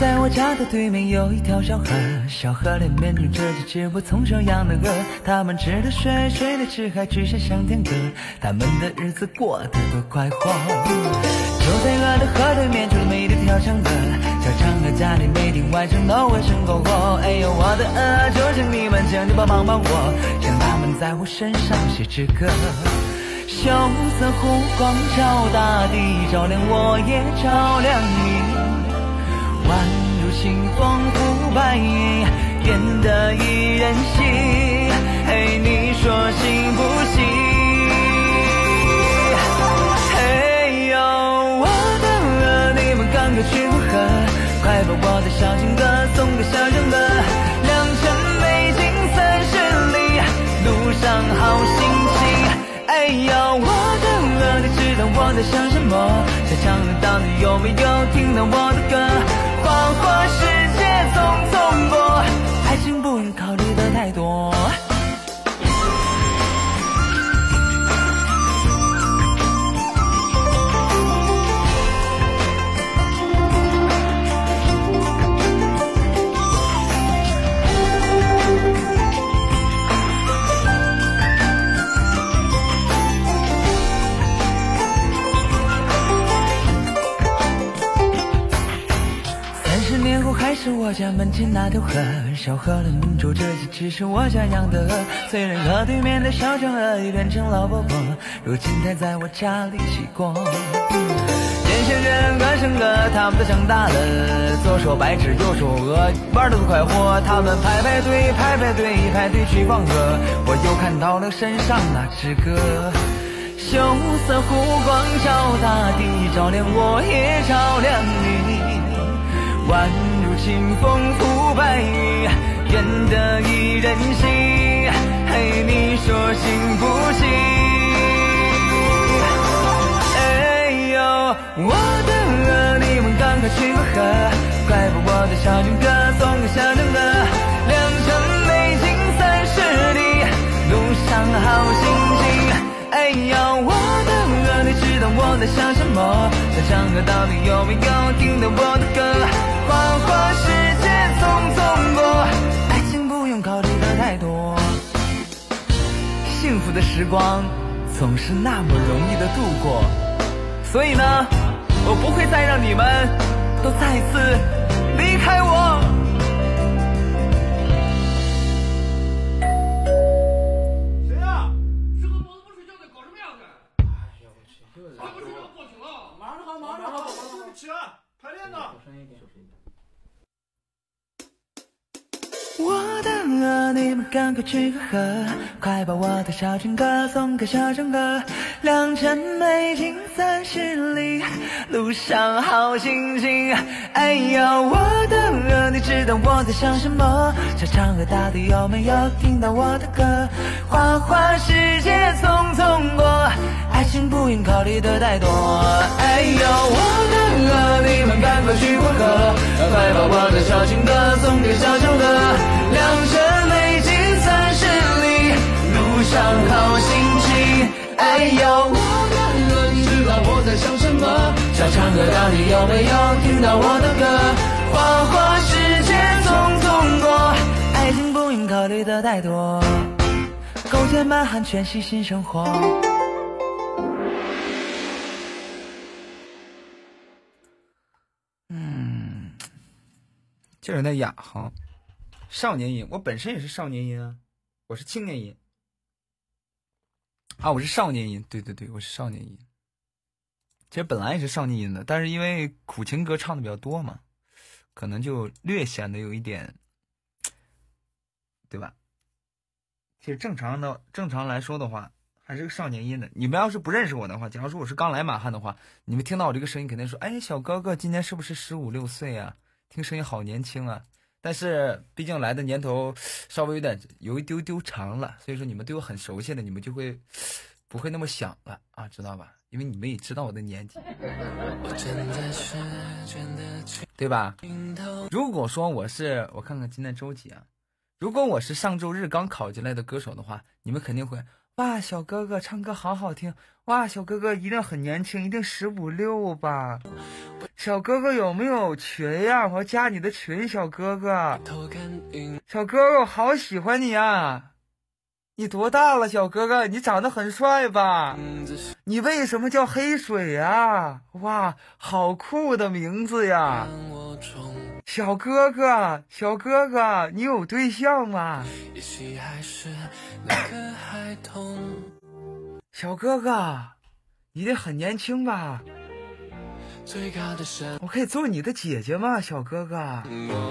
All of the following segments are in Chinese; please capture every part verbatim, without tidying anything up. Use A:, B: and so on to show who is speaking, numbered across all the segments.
A: 在我家的对面有一条小河，小河里面住着几只我从小养的鹅，它们吃的睡，睡的吃，还只身向天歌，它们的日子过得多快活。就在鹅的河对面住了美丽的小嫦娥，小嫦娥家里每天晚上都会生篝火。哎呦我的鹅，就请你们请你帮帮帮我，让他们在我身上写支歌。秀色湖光照大地，照亮我也照亮你，宛如清风拂白云，愿得一人心。嘿，你说行不行？嘿呦，我的鹅，你们赶快去过河，快把我的小情歌送给小嫦娥。良辰美景三十里，路上好心情。哎呦，我的鹅，你知道我在想什么？小嫦娥到底有没有听到我的歌？花花世界匆匆过，爱情不用考虑的太多。还是我家门前那条河，小河里面住着几只是我家养的鹅，虽然河对面的小嫦娥已变成老婆婆，如今还在我家里骑过。眼前人鹅生鹅，他们都长大了，左手白纸右手鹅，玩得多快活。他们排排队排排队排队去放鹅，我又看到了身上那只歌。秀色湖光照大地，照亮我也照亮你，宛如清风拂白云，愿得一人心。嘿，你说行不行？哎呦，我的鹅，你们赶快去过河，快把我的小情歌送给小嫦娥。良辰美景三十里，路上好心情。哎呦，我的鹅，你知道我在想什么？小嫦娥到底有没有听到我的歌？花花世界匆匆过，爱情不用考虑的太多。幸福的时光总是那么容易的度过，所以呢，我不会再让你们都再次离开我。
B: 谁呀？吃个包子不睡觉的，搞什么样子？哎呀，我去，还不睡觉过去了？马上好，马上好，对不起啊，排练呢。小声一点，小声一点。
A: 我的鹅，你们赶快去过河，快把我的小情歌送给小嫦娥。良辰美景三十里，路上好心情。哎呦，我的鹅，你知道我在想什么？小嫦娥到底有没有听到我的歌？花花世界匆匆过，爱情不用考虑的太多。哎呦，我的鹅，你们赶快去过河，快把我的小情歌送给小嫦娥。良辰美景三十里，路上好心情。哎呦，我的鹅，你知道我在想什么？小嫦娥到底有没有听到我的歌？花花世界匆匆过，爱情不用考虑的太多。勾践满汉全席新生活。
C: 嗯，就是那雅哈。少年音，我本身也是少年音啊，我是青年音啊，我是少年音，对对对，我是少年音。其实本来也是少年音的，但是因为苦情歌唱的比较多嘛，可能就略显得有一点，对吧？其实正常的正常来说的话，还是个少年音的。你们要是不认识我的话，假如说我是刚来满汉的话，你们听到我这个声音肯定说，哎，小哥哥今年是不是十五六岁啊？听声音好年轻啊。但是毕竟来的年头稍微有点有一丢丢长了，所以说你们对我很熟悉的，你们就会不会那么想了啊，知道吧？因为你们也知道我的年纪，对吧？如果说我是，我看看今天周几啊？如果我是上周日刚考进来的歌手的话，你们肯定会哇，小哥哥唱歌好好听，哇，小哥哥一定很年轻，一定十五六吧。 小哥哥有没有群呀？我要加你的群，小哥哥。小哥哥，我好喜欢你啊！你多大了，小哥哥？你长得很帅吧？你为什么叫黑水啊？哇，好酷的名字呀！小哥哥，小哥哥，你有对象吗？小哥哥，你得很年轻吧？我可以做你的姐姐吗，小哥哥？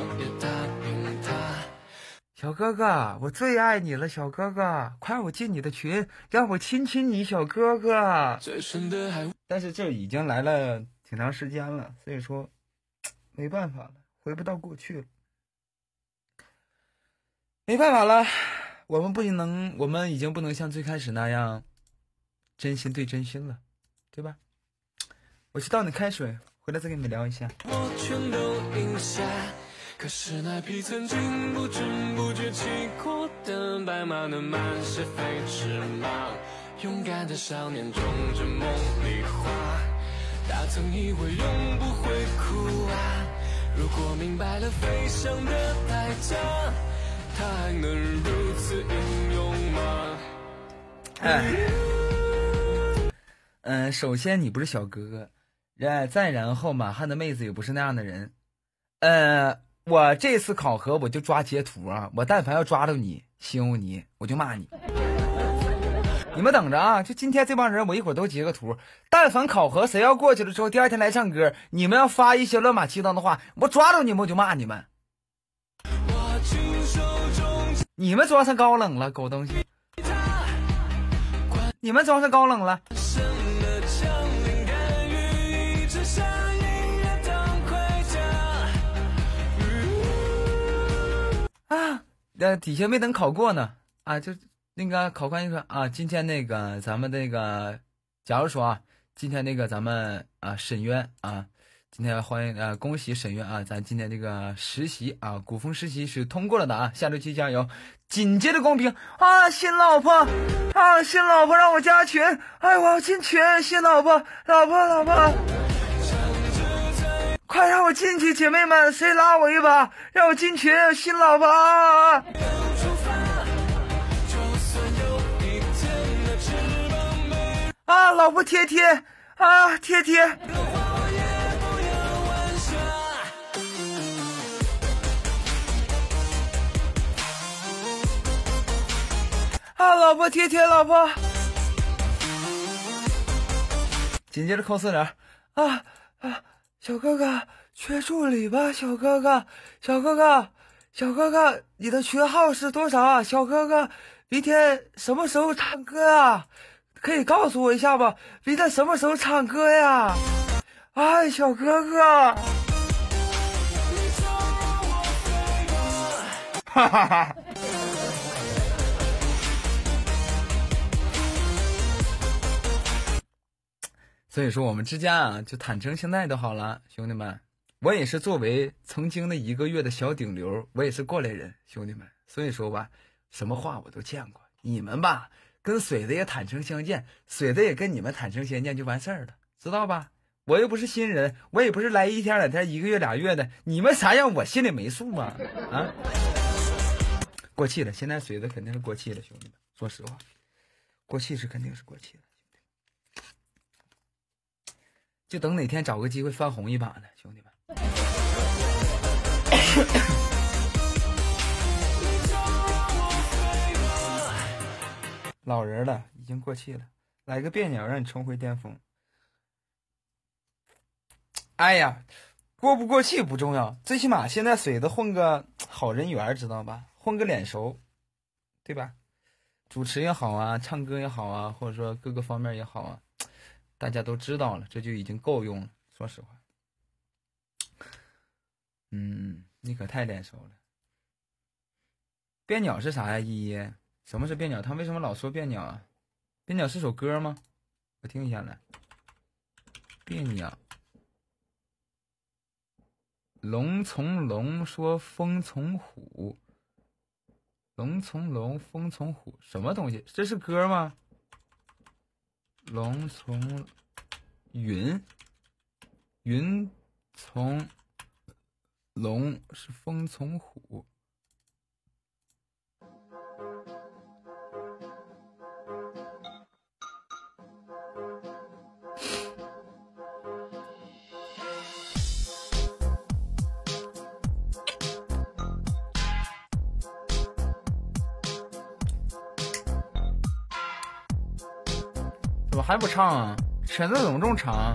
C: 小哥哥，我最爱你了，小哥哥，快让我进你的群，让我亲亲你，小哥哥。但是这已经来了挺长时间了，所以说没办法了，回不到过去了，没办法了，我们不能，我们已经不能像最开始那样真心对真心了，对吧？我去倒你开水，回来再跟你们聊一下。我全都赢下，可是那匹曾经不知不觉骑过的白马能满是飞驰吗？勇敢的少年种着梦里花，他曾以为永不会哭啊，如果明白了飞翔的代价，他还能如此英勇吗？哎，嗯、呃，首先你不是小哥哥，然再然后马汉的妹子也不是那样的人。呃，我这次考核我就抓截图啊，我但凡要抓到你羞辱你，我就骂你。你们等着啊，就今天这帮人我一会儿都截个图，但凡考核谁要过去了之后第二天来唱歌，你们要发一些乱码七糟的话，我抓到你们我就骂你们。你们装上高冷了，狗东西！你们装上高冷了。啊，呃，底下没等考过呢，啊，就那个考官就说啊，今天那个咱们那个，假如说啊，今天那个咱们啊沈渊啊，今天欢迎啊，恭喜沈渊啊，咱今天这个实习啊，古风实习是通过了的啊，下周期加油。紧接着公屏啊，新老婆啊，新老婆让我加群，哎，我要进群，新老婆，老婆，老婆。快让我进去，姐妹们，谁拉我一把，让我进群，新老婆啊！啊，老婆贴贴啊，贴贴！啊，老婆贴贴，老婆！紧接着扣四零啊啊！小哥哥，缺助理吧，小哥哥，小哥哥，小哥哥，你的群号是多少啊？小哥哥，明天什么时候唱歌啊？可以告诉我一下吧？明天什么时候唱歌呀？哎，小哥哥，哈哈哈。所以说我们之间啊，就坦诚相待就好了，兄弟们。我也是作为曾经的一个月的小顶流，我也是过来人，兄弟们。所以说吧，什么话我都见过。你们吧，跟水子也坦诚相见，水子也跟你们坦诚相见就完事儿了，知道吧？我又不是新人，我也不是来一天两天、一个月俩月的，你们啥样我心里没数吗？啊，过气了，现在水子肯定是过气了，兄弟们。说实话，过气是肯定是过气了。就等哪天找个机会翻红一把呢，兄弟们。老人了，已经过气了，来个别鸟让你重回巅峰。哎呀，过不过气不重要，最起码现在水子混个好人缘，知道吧？混个脸熟，对吧？主持也好啊，唱歌也好啊，或者说各个方面也好啊。大家都知道了，这就已经够用了。说实话，嗯，你可太脸熟了。别鸟是啥呀？依依，什么是别鸟？他为什么老说别鸟啊？别鸟是首歌吗？我听一下来。别鸟，龙从龙说风从虎，龙从龙风从虎，什么东西？这是歌吗？龙从云，云从龙是风从虎。怎么还不唱啊？绳子怎么这么长？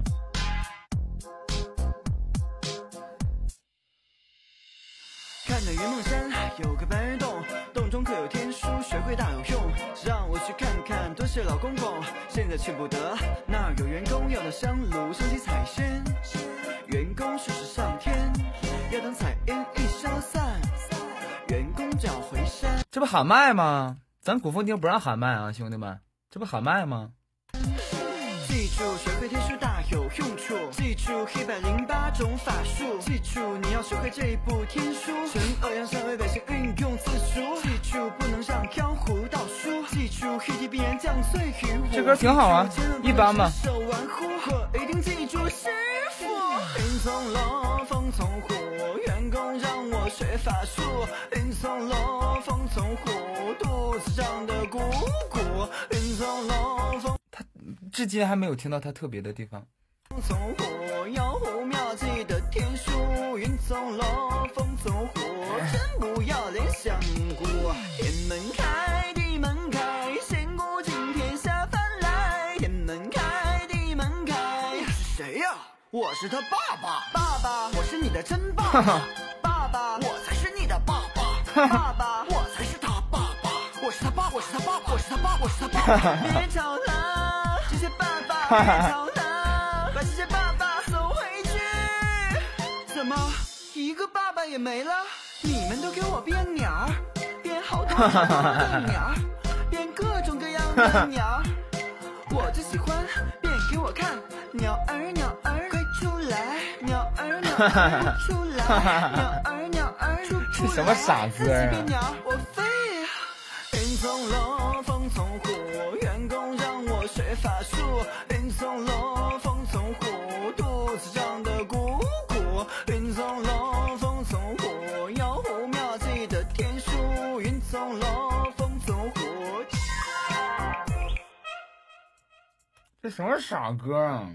A: 看那云梦山有个白云洞，洞中刻有天书，学会大有用。让我去看看，多谢老公公。现在去不得，那儿有员工要到香炉升起彩仙。员工说是上天，要等彩烟一消散，员工就要回山。
C: 这不喊麦吗？咱古风厅不让喊麦啊，兄弟们，这不喊麦吗？
A: 记住，学会天书大有用处。记住一百零八种法术。记住，你要学会这部天书。纯恶阳善为百姓运用自如。记住，不能让江湖倒输。记住，一定必然降罪于我。
C: 这歌挺好啊，一般吧。
A: 手玩忽，我一定记住师傅。云从龙，风从虎，员工让我学法术。云从龙，风从虎，肚子胀得鼓鼓。云从龙，风。
C: 至今还没有听到他特别的地方。
A: 从虎妖狐妙计的天书，云从龙，风从虎，真不要脸香菇。天门开，地门开，仙姑惊天下凡来。天门开，地门开。你是谁呀、啊？我是他爸爸。爸爸，我是你的真爸爸。爸爸，我才是你的爸爸。爸爸，我才是他爸爸。我是他爸，我是他爸，我是他爸，我是他爸。别吵了，谢谢爸爸。别吵了，把谢谢爸爸送回去。怎么一个爸爸也没了？你们都给我变鸟儿，变好多好多的鸟儿，变各种各样的鸟儿。我最喜欢变给我看，鸟儿鸟儿快出来，鸟儿鸟儿出来，鸟儿鸟儿出不来。
C: 什么傻歌啊！
A: 变鸟我飞。云从龙，风从虎，员工让我学法术。云从龙，风从虎，肚子胀得鼓鼓。云从龙，风从虎，妖狐妙计的天书。云从龙，风从虎。
C: 这什么傻歌啊！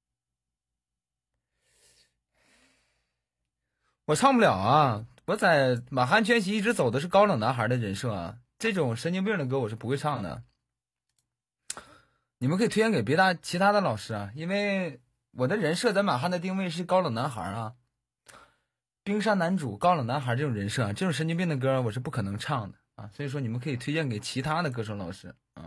C: 我唱不了啊！我在满汉全席一直走的是高冷男孩的人设啊。这种神经病的歌我是不会唱的，你们可以推荐给别的其他的老师啊，因为我的人设在满汉的定位是高冷男孩啊，冰山男主高冷男孩这种人设啊，这种神经病的歌我是不可能唱的啊，所以说你们可以推荐给其他的歌手老师啊。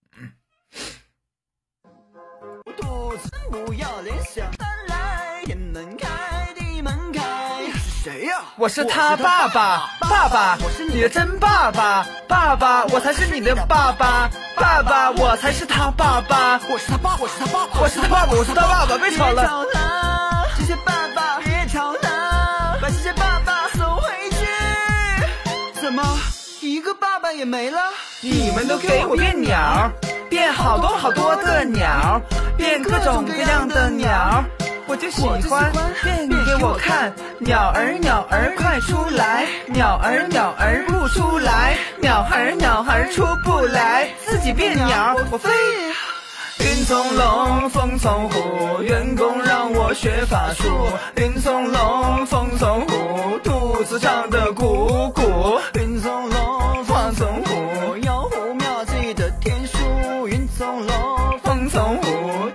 A: 肚子不要脸想来，天门开，地门开。你是谁呀、啊？
C: 我是他爸爸，爸爸，我是你的真爸爸，爸爸，我才是你的爸爸，爸爸，我才是他爸爸，
A: 我是他爸，我是他爸爸，
C: 我是他爸爸，我是他爸爸，别吵了，
A: 别吵了，谢谢爸爸，别吵了，把谢谢爸爸送回去。怎么一个爸爸也没了？
C: 你们都给我变鸟，变好多好多的鸟，变各种各样的鸟。我就喜欢变给我看，鸟儿鸟儿快出来，鸟儿鸟儿不出来，鸟儿鸟儿出不来，自己变鸟我飞。云从龙，风从虎，员工让我学法术。云从龙，风从虎，肚子胀得鼓鼓。
A: 云从龙，风从虎，妖狐妙计的天书。云从龙，
C: 风从虎。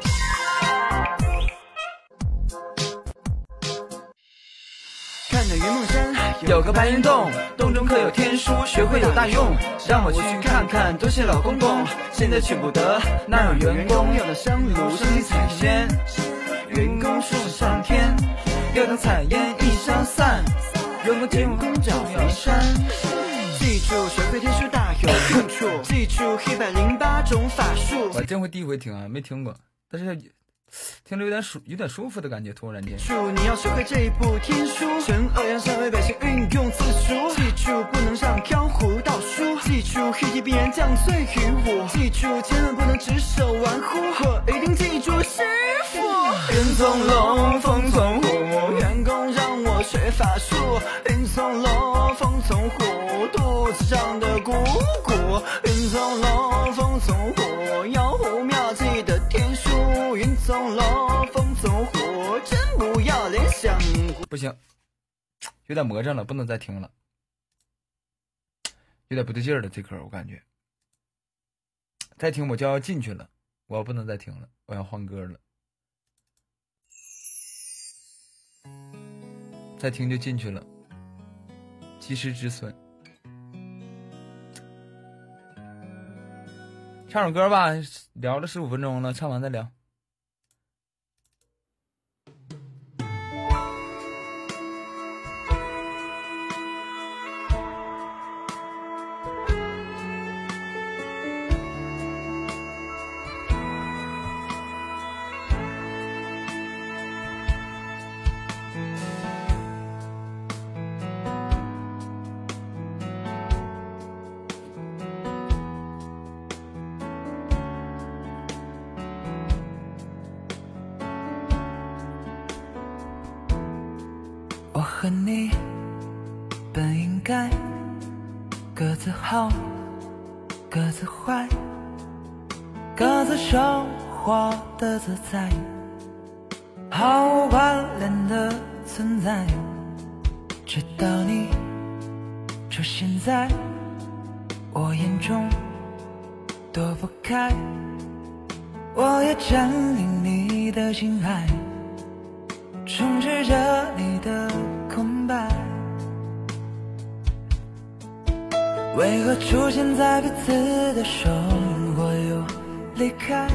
A: 看着云梦山
C: 有个白云洞，洞中刻有天书，学会有大用。让我去看看，多谢老公公。现在去不得，那儿有员工要到香炉升起彩仙。员工说是上天，要等彩烟一消散，员工员工找回山。
A: 记住，学会天书大有用处。记住一百零八种法术。
C: 我真会第一回听啊，没听过，但是听着有点舒有点舒服的感觉，突然间。
A: 记住，你要学会这部天书，纯恶阳善为百姓运用自如。记住，不能让江湖倒输。记住，一定必然降罪于我。记住，千万不能只手玩忽，我一定记住师傅。
C: 人从龙，风从虎，
A: 员云从龙，风从虎，肚子长得鼓鼓。云从龙，风从虎，有虎庙记的天书。云从龙，风从虎，真不要脸想。
C: 不行，有点魔怔了，不能再听了，有点不对劲儿了。这歌我感觉，再听我就要进去了，我不能再听了，我要换歌了。再听就进去了，及时止损。唱首歌吧，聊了十五分钟了，唱完再聊。
A: 和你本应该各自好，各自坏，各自收获的自在，毫无关联的存在。直到你出现在我眼中，躲不开，我也占领你的心海，充斥着你的空白。为何出现在彼此的生活又离开，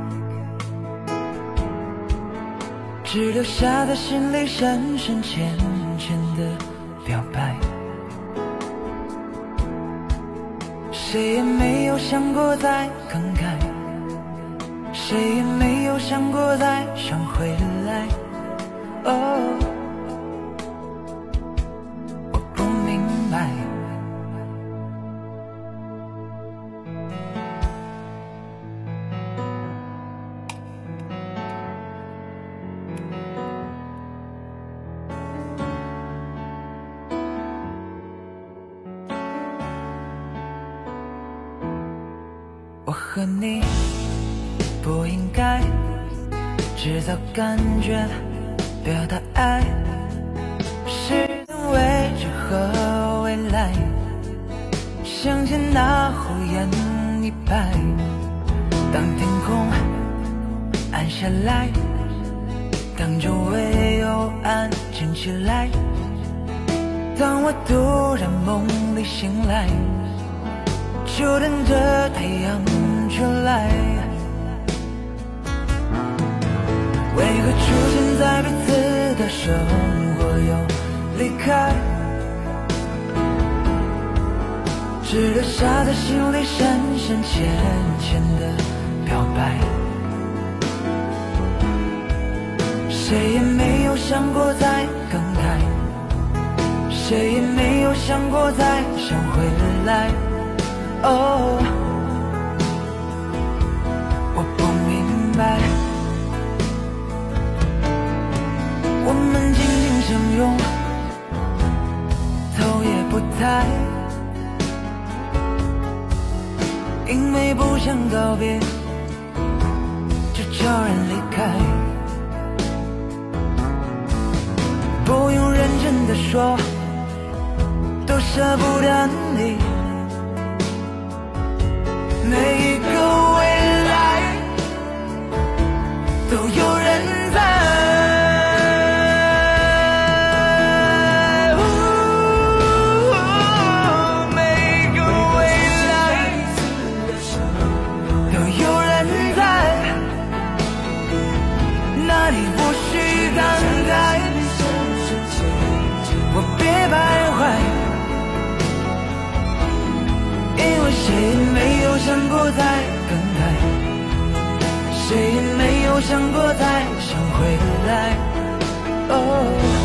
A: 只留下在心里深深浅浅的表白。谁也没有想过再更改，谁也没有想过再想回来。哦，我不明白。我和你不应该制造感觉，表达爱，是未知和未来，相信那胡言一白。当天空暗下来，当周围又安静起来，当我突然梦里醒来，就等着太阳出来。为何出现在彼此的生活又离开，只留下在心里深深浅浅的表白。谁也没有想过再更改，谁也没有想过再想回来。哦，我不明白，我们紧紧相拥，头也不抬，因为不想告别，就悄然离开。不用认真的说，都舍不得你。每一个未来都有人在，哦，每一个未来都有人在，那你无需感慨，我别徘徊，因为谁也没有想过再更改，谁也没有想过再想回来。哦，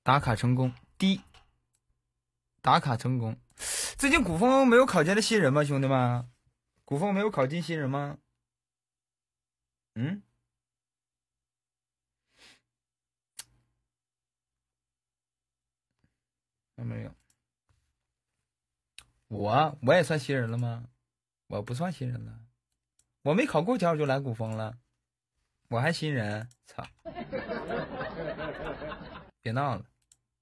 C: 打卡成功，滴，打卡成功。最近古风没有考进的新人吗，兄弟们？古风没有考进新人吗？嗯？有没有？我我也算新人了吗？我不算新人了，我没考过前我就来古风了，我还新人，操！别闹了，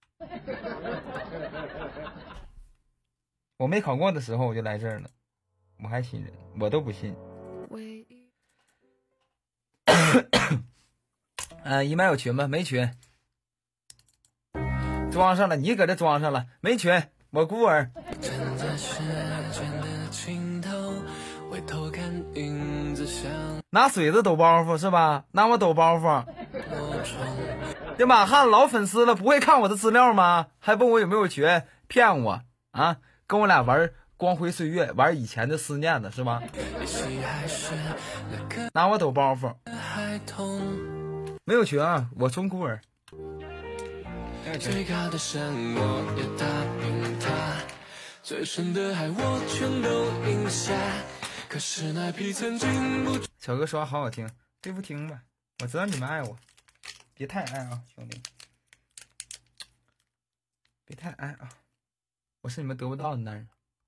C: 我没考过的时候我就来这儿了，我还新人，我都不信。呃，姨妈有群吗？没群。装上了，你搁这装上了，没群，我孤儿。拿水子抖包袱是吧？拿我抖包袱。这马汉老粉丝了，不会看我的资料吗？还问我有没有群，骗我啊！跟我俩玩光辉岁月，玩以前的思念的是吧？拿我抖包袱。没有群啊，我纯孤儿。最高的山我也踏遍它，最深的海我全都饮下，可是那批曾经不。小哥说话好好听，对不听吧？我知道你们爱我，别太爱啊，兄弟，别太爱啊，我是你们得不到的男人。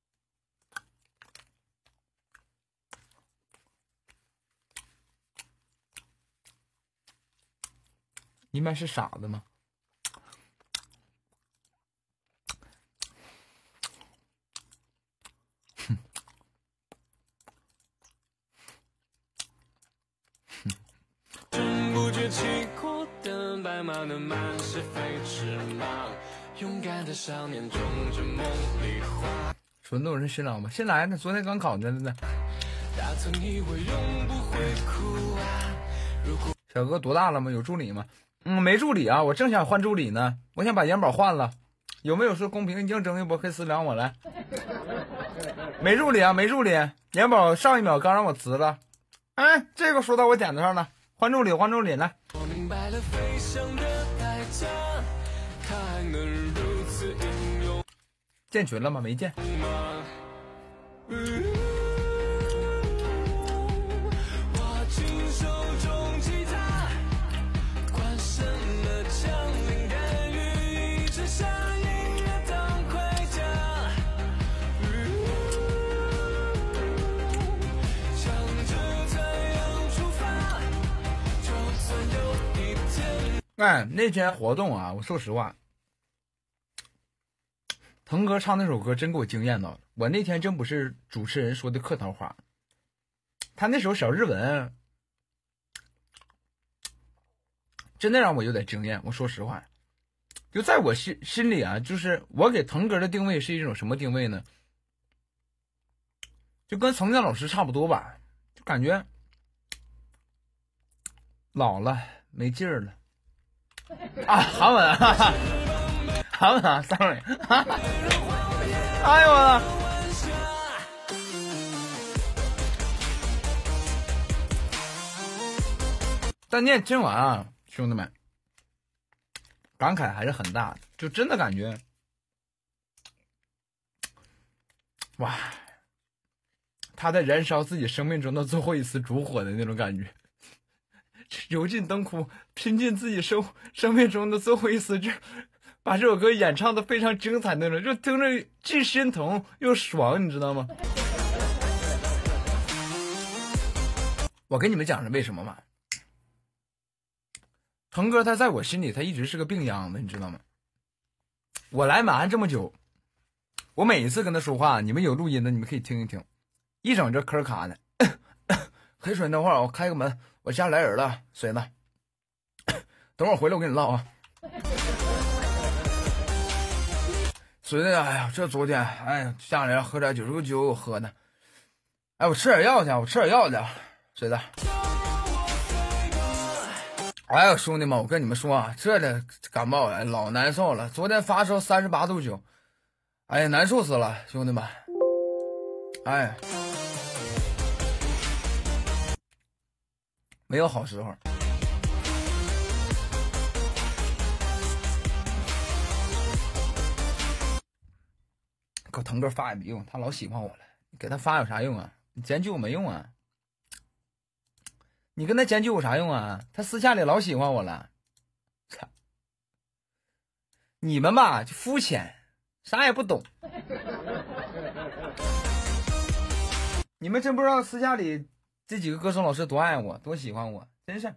C: 你们是傻子吗？纯度是新郎吗？新来呢，昨天刚考着呢。小哥多大了吗？有助理吗？嗯，没助理啊，我正想换助理呢，我想把元宝换了，有没有说公平竞争一波可以私聊我来？没助理啊，没助理，元宝上一秒刚让我辞了。哎，这个说到我点子上了，换助理，换助理来。我明白了飞翔的代价，他还能如此英勇。建群了吗？没建。哎，那天活动啊，我说实话，腾哥唱那首歌真给我惊艳到了。我那天真不是主持人说的客套话，他那首小日文真的让我有点惊艳。我说实话，就在我心心里啊，就是我给腾哥的定位是一种什么定位呢？就跟冯江老师差不多吧，就感觉老了没劲儿了。啊，韩文啊，韩文啊 ，sorry， 哎呦我但念真完啊，兄弟们，感慨还是很大的，就真的感觉，哇，他在燃烧自己生命中的最后一丝烛火的那种感觉。油尽灯枯，拼尽自己生生命中的最后一丝，这把这首歌演唱的非常精彩那种，就听着既心疼又爽，你知道吗？我跟你们讲是为什么吗？腾哥他在我心里他一直是个病秧子，你知道吗？我来马鞍这么久，我每一次跟他说话，你们有录音的你们可以听一听，一整这嗑卡的。黑水，等会儿我开个门，我家来人了，水呢？等会儿回来我跟你唠啊。水的，哎呀，这昨天，哎呀，家里喝点酒，这个酒我喝的。哎，我吃点药去，我吃点药去，水的。哎呀，兄弟们，我跟你们说啊，这的感冒哎，老难受了。昨天发烧三十八度九，哎呀，难受死了，兄弟们。哎。没有好时候。 给我腾哥发也没用，他老喜欢我了，你给他发有啥用啊？你研究没用啊，你跟他研究有啥用啊？他私下里老喜欢我了，操！你们吧就肤浅，啥也不懂。你们真不知道私下里这几个歌手老师多爱我，多喜欢我，真是。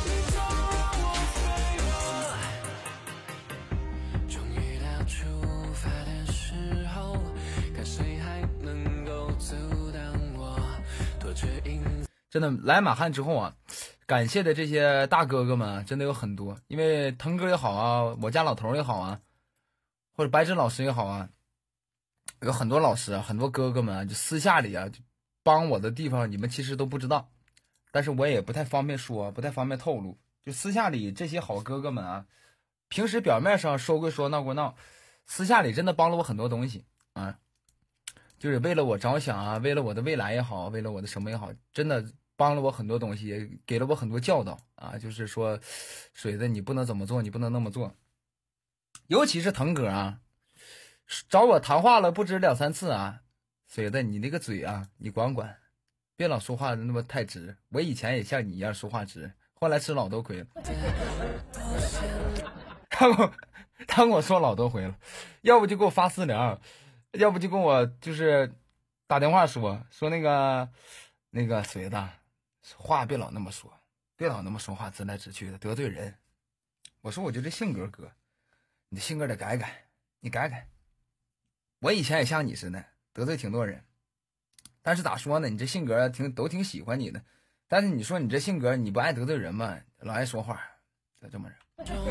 C: 真的来马汉之后啊，感谢的这些大哥哥们真的有很多，因为腾哥也好啊，我家老头也好啊，或者白纸老师也好啊，有很多老师啊，很多哥哥们啊，就私下里啊就帮我的地方，你们其实都不知道，但是我也不太方便说，不太方便透露。就私下里这些好哥哥们啊，平时表面上说归说，闹归闹，私下里真的帮了我很多东西啊，就是为了我着想啊，为了我的未来也好，为了我的什么也好，真的帮了我很多东西，也给了我很多教导啊，就是说水子你不能怎么做，你不能那么做。尤其是腾哥啊，找我谈话了不止两三次啊，水子你那个嘴啊，你管管，别老说话那么太直。我以前也像你一样说话直，后来吃老多亏了。他给我他跟我说老多回了，要不就给我发私聊，要不就跟我就是打电话说说那个那个水子话别老那么说，别老那么说话直来直去的，得罪人。我说我就这性格哥，你的性格得改改，你改改。我以前也像你似的得罪挺多人，但是咋说呢，你这性格挺都挺喜欢你的，但是你说你这性格你不爱得罪人嘛，老爱说话，就这么人。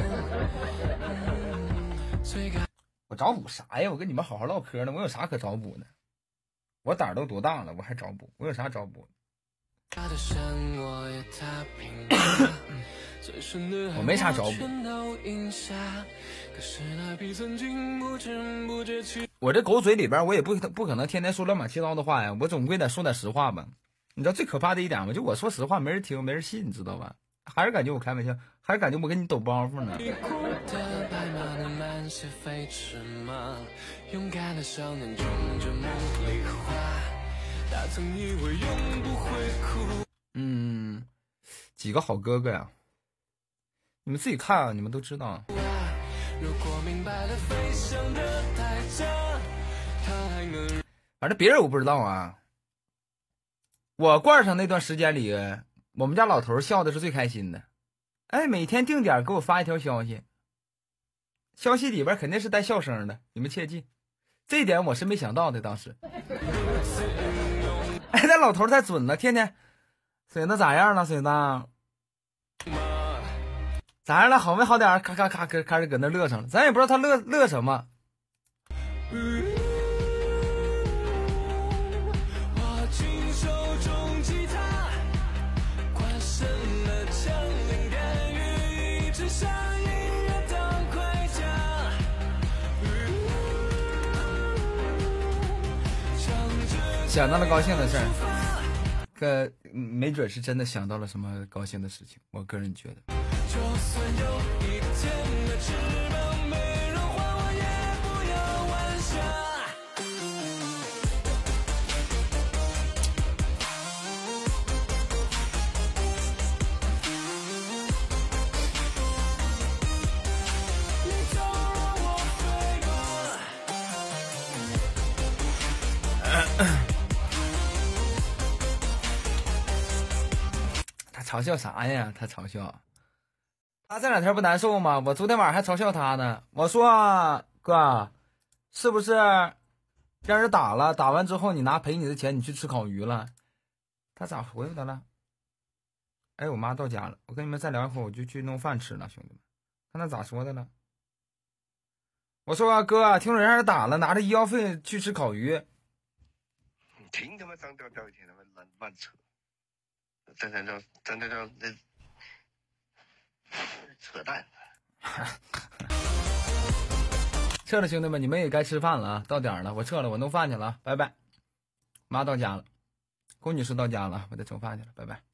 C: 我找补啥呀？我跟你们好好唠嗑呢，我有啥可找补的？我胆儿都多大了，我还找补？我有啥找补？我没啥找补。我这狗嘴里边，我也不不可能天天说乱码七糟的话呀，我总归得说点实话吧。你知道最可怕的一点吗？就我说实话，没人听，没人信，你知道吧？还是感觉我开玩笑，还是感觉我跟你抖包袱呢。嗯，几个好哥哥呀，你们自己看啊，你们都知道。反正别人我不知道啊。我罐上那段时间里，我们家老头笑的是最开心的，哎，每天定点给我发一条消息，消息里边肯定是带笑声的，你们切记，这一点我是没想到的。当时，哎，那老头太准了，天天，水子咋样了？水子咋样了？好没好点？咔咔咔，开始搁那乐上了，咱也不知道他乐乐什么。想到了高兴的事儿，可没准是真的想到了什么高兴的事情，我个人觉得。嘲笑啥呀？他嘲笑，他这两天不难受吗？我昨天晚上还嘲笑他呢。我说哥，是不是让人打了？打完之后你拿赔你的钱，你去吃烤鱼了？他咋回复他了？哎，我妈到家了，我跟你们再聊一会儿，我就去弄饭吃了，兄弟们，看他咋说的了。我说哥，听说让人打了，拿着医药费去吃烤鱼。
D: 你听他妈张调调一天他妈乱乱扯。真的叫真的叫那扯淡。
C: 撤了，兄弟们，你们也该吃饭了啊！到点了，我撤了，我弄饭去了，拜拜。妈到家了，龚女士到家了，我得盛饭去了，拜拜。